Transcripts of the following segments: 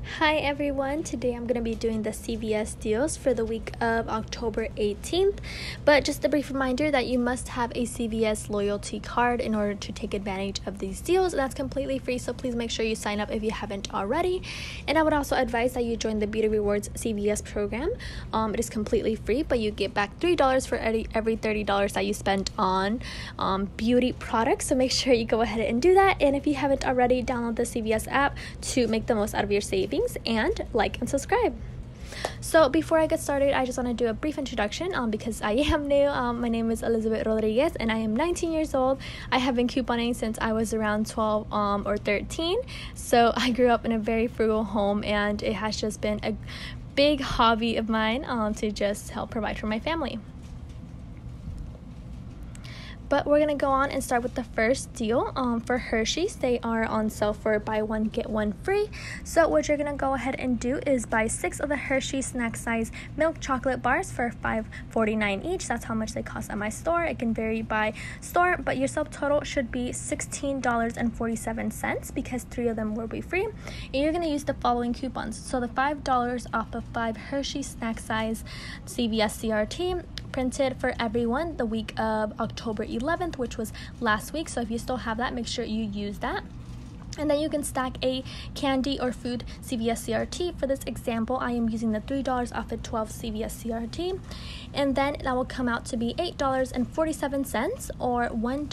Hi everyone, today I'm going to be doing the CVS deals for the week of October 18th, but just a brief reminder that you must have a CVS loyalty card in order to take advantage of these deals, and that's completely free, so please make sure you sign up if you haven't already. And I would also advise that you join the Beauty Rewards CVS program. It is completely free, but you get back $3 for every $30 that you spend on beauty products, so make sure you go ahead and do that. And if you haven't already, download the CVS app to make the most out of your savings, and like and subscribe. So before I get started, I just want to do a brief introduction because I am new. My name is Elizabeth Rodriguez and I am 19 years old. I have been couponing since I was around 12 or 13. So I grew up in a very frugal home, and it has just been a big hobby of mine to just help provide for my family. But we're going to go on and start with the first deal. For Hershey's, they are on sale for buy one, get one free. So what you're going to go ahead and do is buy 6 of the Hershey snack size milk chocolate bars for $5.49 each. That's how much they cost at my store. It can vary by store, but your subtotal should be $16.47 because 3 of them will be free. And you're going to use the following coupons. So the $5 off of 5 Hershey snack size CVS CRT printed for everyone the week of October 11th, which was last week. So if you still have that, make sure you use that. And then you can stack a candy or food CVS CRT. For this example, I am using the $3 off of 12 CVS CRT. And then that will come out to be $8.47 or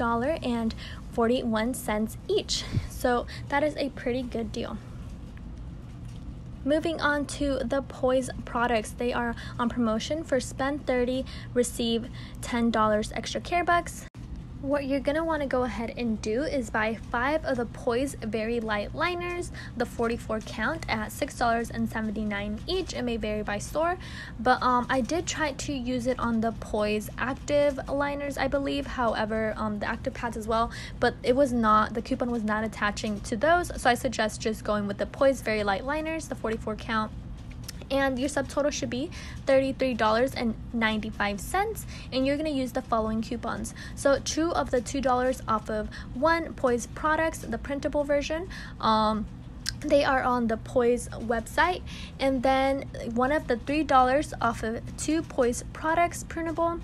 $1.41 each. So that is a pretty good deal. Moving on to the Poise products, they are on promotion for spend $30, receive $10 extra care bucks. What you're going to want to go ahead and do is buy 5 of the Poise Very Light Liners, the 44 count, at $6.79 each. It may vary by store, but I did try to use it on the Poise Active Liners, I believe. However, the Active Pads as well, but the coupon was not attaching to those, so I suggest just going with the Poise Very Light Liners, the 44 count. And your subtotal should be $33.95, and you're going to use the following coupons. So 2 of the $2 off of 1 Poise products, the printable version, they are on the Poise website, and then 1 of the $3 off of 2 Poise products printable.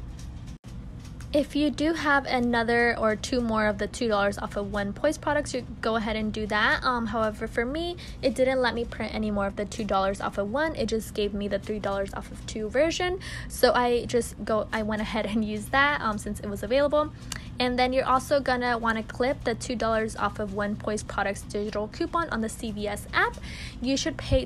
If you do have another or 2 more of the $2 off of 1 Poise products, you go ahead and do that. However, for me, it didn't let me print any more of the $2 off of 1. It just gave me the $3 off of 2 version. So I went ahead and used that since it was available. And then you're also gonna want to clip the $2 off of 1 Poise products digital coupon on the CVS app. You should pay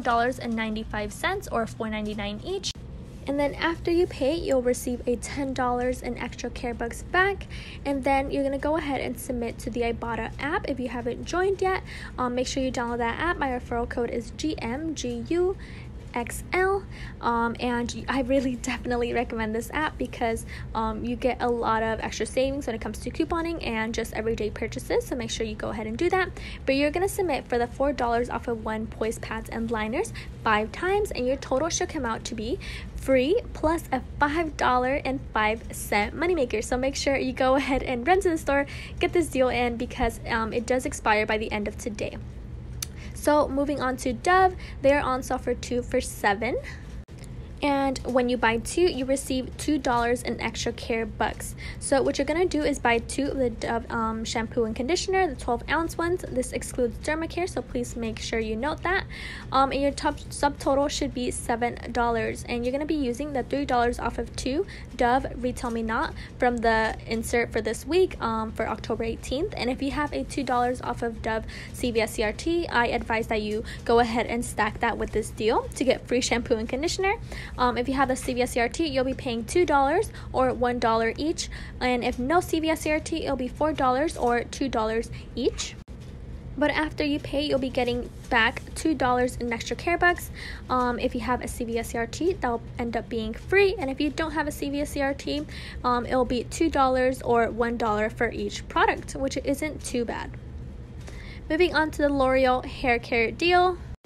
$24.95 or $4.99 each. And then after you pay, you'll receive a $10 in extra care bucks back. And then you're going to go ahead and submit to the Ibotta app. If you haven't joined yet, make sure you download that app. My referral code is GMGU. XL, and I really definitely recommend this app because you get a lot of extra savings when it comes to couponing and just everyday purchases, so make sure you go ahead and do that. But you're going to submit for the $4 off of 1 Poise pads and liners 5 times, and your total should come out to be free plus a $5.05 moneymaker. So make sure you go ahead and run to the store, get this deal in, because it does expire by the end of today. So moving on to Dove, they are on sale for 2 for $7. And when you buy 2, you receive $2 in extra care bucks. So what you're going to do is buy 2 of the Dove shampoo and conditioner, the 12-ounce ones. This excludes Dermacare, so please make sure you note that. And your top subtotal should be $7. And you're going to be using the $3 off of 2 Dove Retail Me Not from the insert for this week for October 18th. And if you have a $2 off of Dove CVS CRT, I advise that you go ahead and stack that with this deal to get free shampoo and conditioner. If you have the CVS CRT, you'll be paying $2 or $1 each. And if no CVS CRT, it'll be $4 or $2 each. But after you pay, you'll be getting back $2 in extra care bucks. If you have a CVS CRT, that'll end up being free. And if you don't have a CVS CRT, it'll be $2 or $1 for each product, which isn't too bad. Moving on to the L'Oreal hair care deal.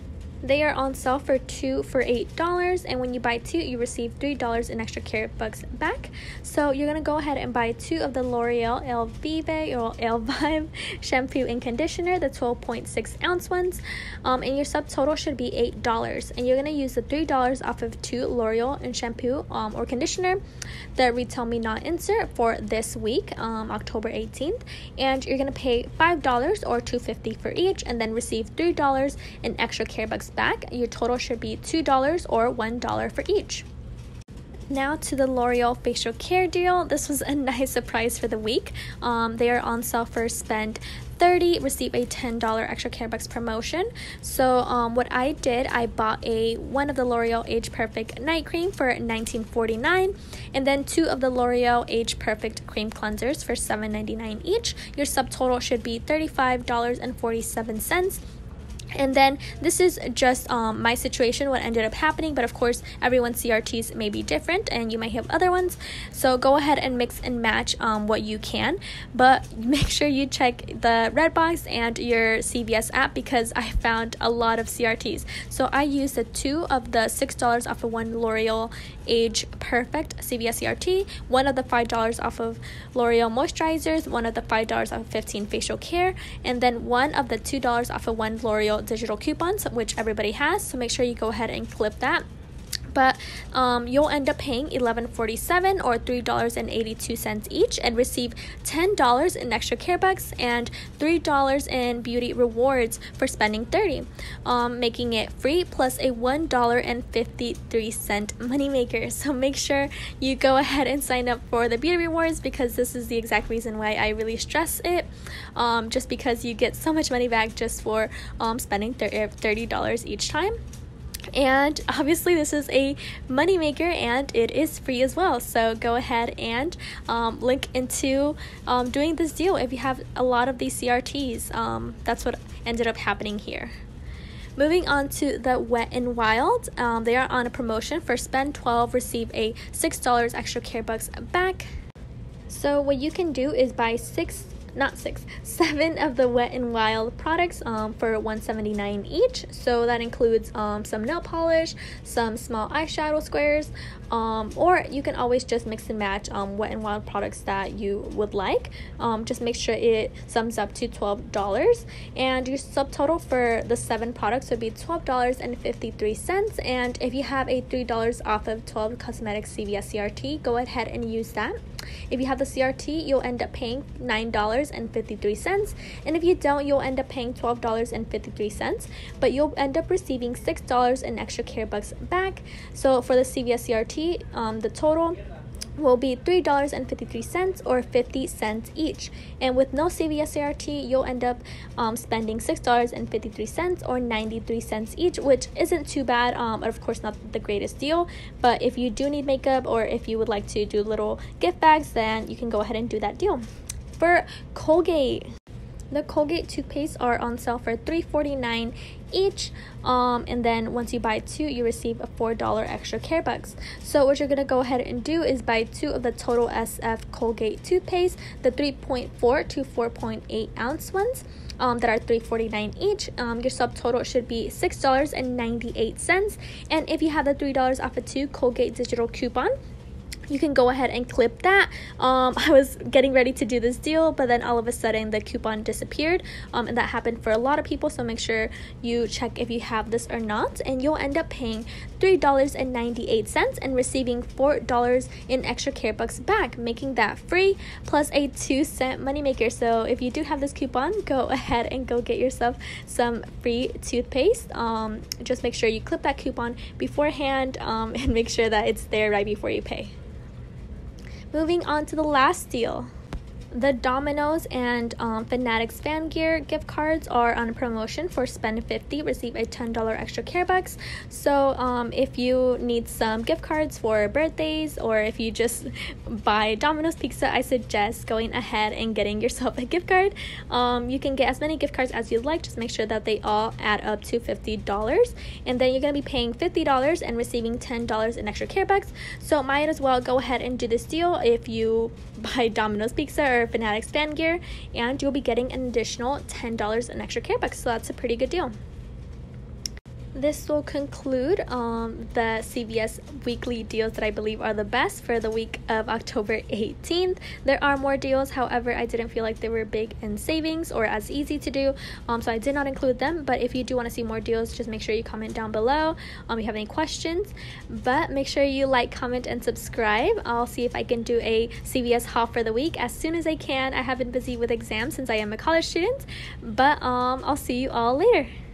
They are on sale for 2 for $8, and when you buy 2, you receive $3 in extra care bucks back. So you're gonna go ahead and buy 2 of the L'Oreal Elvive or Elvive shampoo and conditioner, the 12.6 ounce ones, and your subtotal should be $8. And you're gonna use the $3 off of 2 L'Oreal and shampoo or conditioner, the Retail Me Not insert for this week, October 18th, and you're gonna pay $5 or $2.50 for each, and then receive $3 in extra care bucks back. Your total should be $2 or $1 for each. Now to the L'Oreal facial care deal. This was a nice surprise for the week. They are on sale for spend $30, receive a $10 extra care bucks promotion. So what I did, I bought one of the L'Oreal Age Perfect night cream for $19.49, and then 2 of the L'Oreal Age Perfect cream cleansers for $7.99 each. Your subtotal should be $35.47. And then this is just my situation, what ended up happening, but of course everyone's CRTs may be different and you might have other ones, so go ahead and mix and match what you can, but make sure you check the Redbox and your CVS app, because I found a lot of CRTs. So I used the 2 of the $6 off of 1 L'Oreal Age Perfect CVS CRT, 1 of the $5 off of L'Oreal moisturizers, 1 of the $5 off of 15 facial care, and then 1 of the $2 off of 1 L'Oreal digital coupons, which everybody has, so make sure you go ahead and clip that. But you'll end up paying $11.47 or $3.82 each, and receive $10 in extra care bucks and $3 in beauty rewards for spending $30, making it free plus a $1.53 moneymaker. So make sure you go ahead and sign up for the beauty rewards, because this is the exact reason why I really stress it, just because you get so much money back just for spending $30 each time. And obviously this is a moneymaker and it is free as well, so go ahead and link into doing this deal if you have a lot of these CRTs. That's what ended up happening here. Moving on to the Wet n Wild, they are on a promotion for spend $12, receive a $6 extra care bucks back. So what you can do is buy 7 of the Wet n Wild products for $179 each. So that includes some nail polish, some small eyeshadow squares, or you can always just mix and match Wet n Wild products that you would like. Just make sure it sums up to $12, and your subtotal for the 7 products would be $12.53. And if you have a $3 off of 12 cosmetics CVS CRT, go ahead and use that. If you have the CRT, you'll end up paying $9.53, and if you don't, you'll end up paying $12.53, but you'll end up receiving $6 in extra care bucks back. So for the CVS CRT, the total will be $3.53 or 50 cents each, and with no CVS CRT, you'll end up spending $6.53 or 93 cents each, which isn't too bad, but of course not the greatest deal. But if you do need makeup, or if you would like to do little gift bags, then you can go ahead and do that deal. For Colgate, the Colgate toothpaste are on sale for $3.49 each, and then once you buy 2, you receive a $4 extra care bucks. So what you're gonna go ahead and do is buy 2 of the Total SF Colgate toothpaste, the 3.4 to 4.8 ounce ones, that are $3.49 each. Your subtotal should be $6.98, and if you have the $3 off of 2 Colgate digital coupon, you can go ahead and clip that. I was getting ready to do this deal, but then all of a sudden the coupon disappeared, and that happened for a lot of people, so make sure you check if you have this or not, and you'll end up paying $3.98 and receiving $4 in extra care bucks back, making that free plus a 2-cent moneymaker. So if you do have this coupon, go ahead and go get yourself some free toothpaste. Just make sure you clip that coupon beforehand, and make sure that it's there right before you pay. Moving on to the last deal. The Domino's and Fanatics Fan Gear gift cards are on a promotion for spend $50, receive a $10 extra care bucks. So if you need some gift cards for birthdays, or if you just buy Domino's pizza, I suggest going ahead and getting yourself a gift card. You can get as many gift cards as you'd like, just make sure that they all add up to $50, and then you're going to be paying $50 and receiving $10 in extra care bucks. So might as well go ahead and do this deal if you buy Domino's pizza or Fanatics Fan Gear, and you'll be getting an additional $10 in extra care bucks, so that's a pretty good deal. this will conclude the CVS weekly deals that I believe are the best for the week of October 18th. There are more deals, however, I didn't feel like they were big in savings or as easy to do, so I did not include them. But if you do want to see more deals, just make sure you comment down below if you have any questions. But make sure you like, comment, and subscribe. I'll see if I can do a CVS haul for the week as soon as I can. I have been busy with exams since I am a college student, but I'll see you all later.